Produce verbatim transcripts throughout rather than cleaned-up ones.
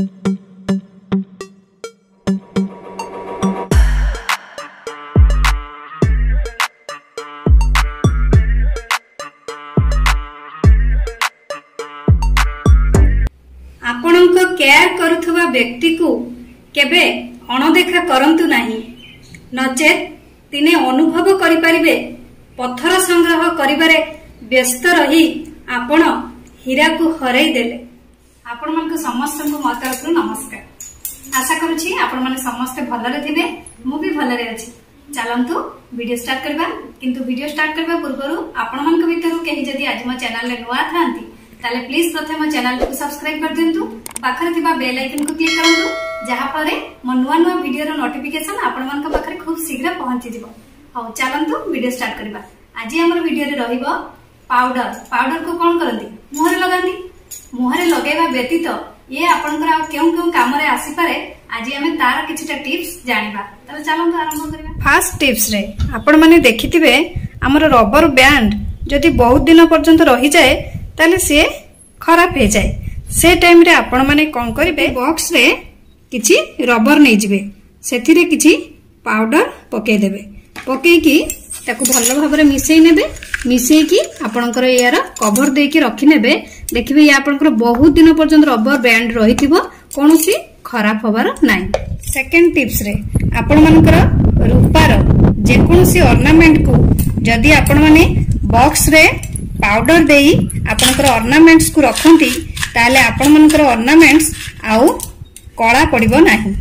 आपणको care करुथुवा व्यक्ति को केबे अणदेखा करंतु नाही, नचेत तिने अनुभव करिपारिबे पत्थर संग्रह करिबारे व्यस्त रही आपण हीरा को हराई देले। आपण मानक समस्त को मो तरफ नमस्कार। आशा करूछि आपण माने समस्त भलरे थिबे, मु भी भलरे अछि। चलंतु वीडियो स्टार्ट करबा, किंतु वीडियो स्टार्ट करबा पूर्वरु आपण मानक भितरु केहि जदि आज मो चैनल ले नुआ थांती ताले प्लीज प्रथम चैनल को सब्सक्राइब कर दियंतु, पाखरे थिबा बेल आइकन को क्लिक करंतु, जहा परे मो नुआ नुआ वीडियो रो नोटिफिकेशन आपण मानक पाखरे खूब शीघ्र पहुंची जिवो। हाउ चलंतु वीडियो स्टार्ट करबा। आज हमर वीडियो रे रहिबो पाउडर। पाउडर को कोन करंती? मुहरे लगांती। मुहरे लगेबा व्यतीत ये आपनकर आ केउ केउ काम रे आसी पारे, आज हमें तार किछटा टिप्स जानिबा। तले चलंतु आरंभ करबा। फर्स्ट टिप्स रे आपण माने देखिथिबे हमर रबर बैंड जदि बहुत दिन पर्यंत रही जाए ताले से खराब हो जाए। से टाइम रे आपण माने कोन करिवे, बॉक्स रे किछि रबर नै जिवे, सेथिरे किछि पाउडर पके देबे। पके की ताकू भलो भाबरे मिसई नेबे। मिसई की आपनकर यार कवर दे के रखि नेबे। देखिबे या आपनकर बहुत दिन पर्यंत रबर बैंड रहिथिबो, कोनोसी खराब होबार नाही। सेकंड टिप्स रे आपण मानकर रूपार जे कोनोसी ऑर्नामेंट को जदि आपण माने बॉक्स रे पाउडर देई आपनकर ऑर्नामेंट्स को रखंती ताले आपण मानकर ऑर्नामेंट्स आउ कळा पड़िबो नाही।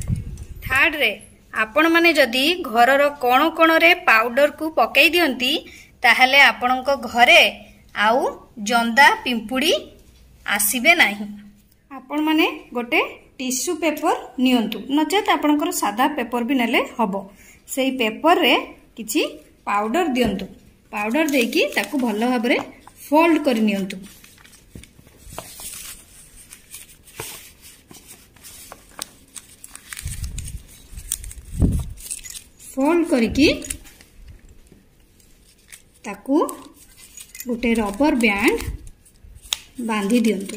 थर्ड रे आपण माने जदि घरर कोण कोण रे पाउडर को पकई दियंती ताहले आपणको घरे आउ जंदा पिंपुड़ी आसीबे नाही। आपण माने गोटे टिश्यू पेपर नियंतु, नचेत आपणकर सादा पेपर भी नेले हबो। सेई पेपर रे किछि पाउडर दियंतु। पाउडर देकी ताकू भलो भाबरे फोल्ड करि नियंतु। फोल्ड करिकी ताकू गोटे रबर बैंड बांधी दियंतु।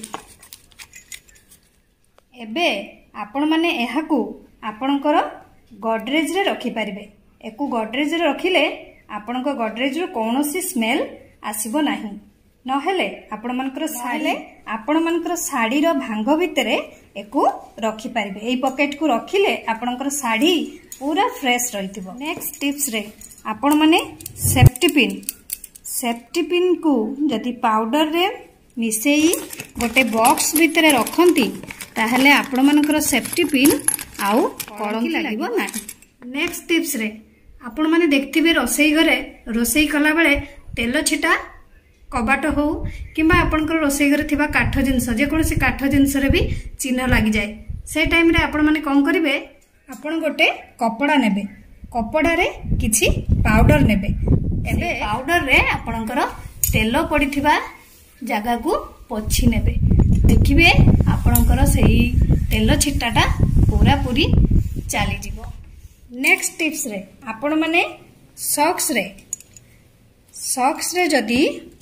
एबे आपण माने एहाकू आपणकर गडरेज रे रखि पारिबे। एकू गडरेज रे रखिले आपणको गडरेज रो कोनोसी स्मेल आसीबो नाही। नहेले आपण मानकर साले आपण मानकर साड़ी रो भांग भितरे एकू रखि पारिबे। एई पॉकेट को रखिले आपणकर साड़ी पूरा फ्रेश रहिथिबो। नेक्स्ट टिप्स रे आपण माने सेफ्टी पिन सेफ्टी पिन को जदि पाउडर रे मिसेई गोटे बॉक्स भितरे रखंती ताहले आपण मानकर सेफ्टी पिन आउ कलंकी लागिबो नाही। नेक्स्ट टिप्स रे आपण माने देखथिबे रोसई घरे रोसई कला बेले तेल छिटा कबाट हो किंबा आपनकर रोसई घरे थिबा काठ जिंस जे कोनोसी काठ जिंस रे भी चिन्ह लागि जाय। से टाइम रे आपण माने कोन करिवे, आपण गोटे कपड़ा नेबे। कपड़ा रे किछि पाउडर नेबे। एबे पाउडर रे आपनकर तेल पड़िथिबा जागा को पोछि नेबे। देखिबे आपनकर सेही तेल छिटाटा पूरा पूरी चाली जिवो। नेक्स्ट टिप्स रे आपण माने सॉक्स रे सॉक्स रे जदि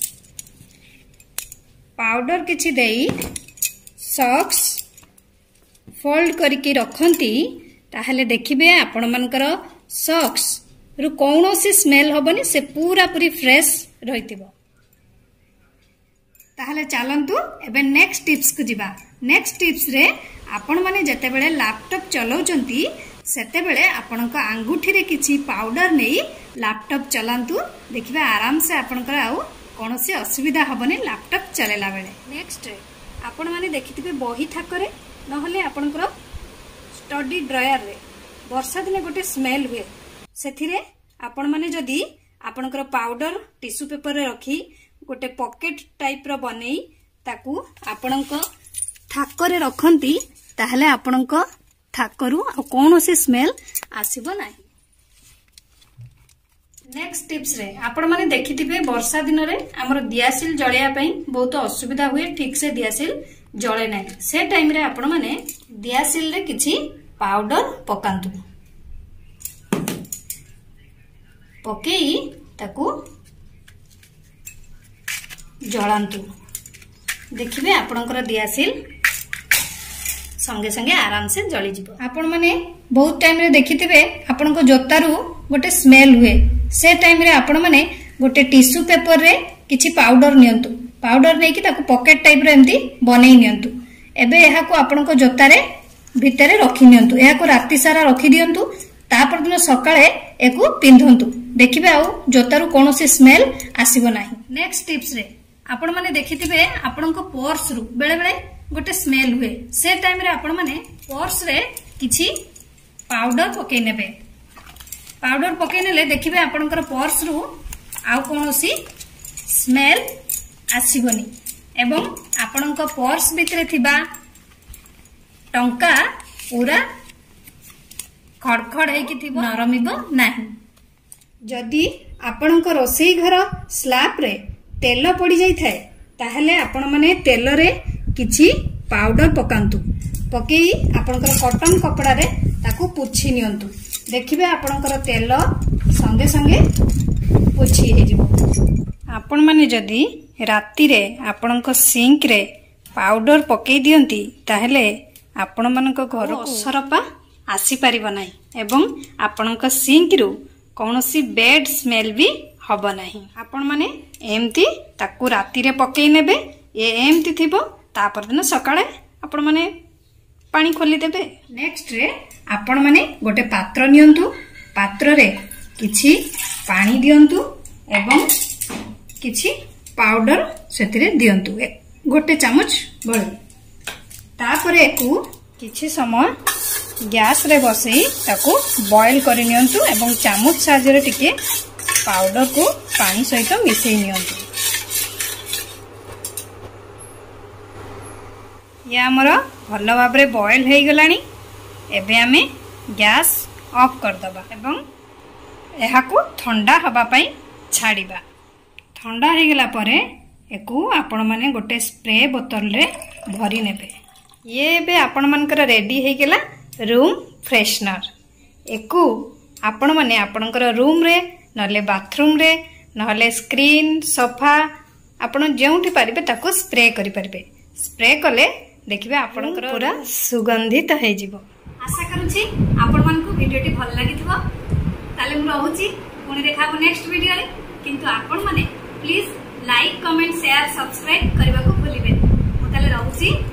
पाउडर किछि देई सॉक्स फोल्ड करके रखंती ताहले देखिबे आपण मानकर सॉक्स रु कोनोसी स्मेल होबनी, से पूरा पूरी फ्रेश रहितिबो। ताहले चलंतु एबे नेक्स्ट टिप्स को जिबा। नेक्स्ट टिप्स रे आपण माने जते बेले लैपटॉप चलाउचंती सेते बेले आपणक आंगुठी रे किछि पाउडर नेई लैपटॉप चलांतु। देखिबे आराम से आपणकर आउ कोनोसी असुविधा हबनी लैपटॉप चलेला बेले। नेक्स्ट रे आपण माने देखिथिबे बही ठाकरे नहले आपणकर स्टडी ड्रायर रे वर्षा दिने गोटे स्मेल हुए। सेथिरे आपण माने जदि आपणकर पाउडर टिश्यू पेपर रे रखी गोटे पॉकेट टाइप रो बनेई ताकू आपणक ठाकरे रखंती ताहले आपणक ठाकरू आ कोनोसी स्मेल आसीबो नाही। नेक्स्ट टिप्स रे आपण माने देखिथिबे वर्षा दिन रे हमर दियासिल जळिया पई बहुत असुविधा हुए, ठीक से दियासिल जळे नाही। से टाइम रे आपण माने दियासिल रे किछि पाउडर पकांतु। पकेई ताकू जळांतु। देखिबे आपणकर दियासिल संगे संगे आराम से जली जिवो। आपण माने बहुत टाइम रे देखिथिबे आपण को जोतारू गोटे स्मेल हुए, से टाइम रे आपण माने गोटे टिश्यू पेपर रे किछि पाउडर नियंतु, पाउडर नै कि ताको पॉकेट टाइप रे एम्ति बनै नियंतु। एबे एहा को आपण को जोतारे भितरे रखि नियंतु, एहा को राति सारा रखि दियंतु, तापर दिन सकाळे एको पिंधंतु, देखिबे आउ जोतारू कोनोसी स्मेल आसीबो नाही। नेक्स्ट टिप्स रे आपण माने देखिथिबे आपण को पर्स रु बेले बेले गोटे स्मेल हुए, से टाइम रे आपण माने पर्स रे किछि पाउडर पकै नेबे, पाउडर पकै नेले देखिबे आपणकर पर्स रु आउ कोनोसी स्मेल आसीबोनी एवं आपणक पर्स भितरे थिबा टंका पूरा खड़खड़ हेकी थिबो, नरमिबो नाही। जदि आपणक रोसई घर स्लैब रे तेल पड़ी जाई थाए ताहले आपण माने तेल रे किछि पाउडर पकांतु, पकेई आपणकर कॉटन कपड़ा रे ताकू पुछि नियंतु, देखिबे आपणकर तेल संगे संगे पुछि हे जिवो। आपण माने जदि राति रे आपणक सिंक रे पाउडर पकेई दियंती ताहले आपण मानक घर असरपा आसी परिबो नाही एवं आपणक सिंक रु कोनोसी बेड स्मेल भी हबो नाही। आपण माने एम्ति ताकू राति रे पकेई नेबे, ए एम्ति थिबो, तापर दिन सकाळे आपण माने पानी खोली देबे। नेक्स्ट रे आपण माने गोटे पात्र नियंतु, पात्र रे किछि पानी दियंतु एवं किछि पाउडर सेतिरे दियंतु, गोटे चामच भली, तापर एकु किछि समय गैस रे बसई ताकू बॉईल करि नियंतु एवं चामच साहाय्य टिके पाउडर को पानी सहित मिसई नियंतु। ये हमर भल भाव रे बॉईल हेई गलानी, एबे आमे गैस ऑफ कर दबा एवं एहा को ठंडा हबा पई छाड़ीबा। ठंडा हे गला परे एकु आपण माने गोटे स्प्रे बोतल रे भरी नेबे। ये एबे आपण मानकर रेडी हे गेला रूम फ्रेशनर। एकु आपण माने आपणकर रूम रे नले बाथरूम रे नले स्क्रीन सोफा आपण जेउठी पारिबे ताको स्प्रे करि पारिबे। स्प्रे कले देखिबे आपणकर पूरा सुगंधित हे जिवो। आशा करूची आपण मानकु वीडियोटी भल लागिथिबो, ताले मु रहूची पुनी देखाबो नेक्स्ट वीडियो रे। किंतु आपण माने please like comment share subscribe करबा को भूलिबे। मु ताले रहूची।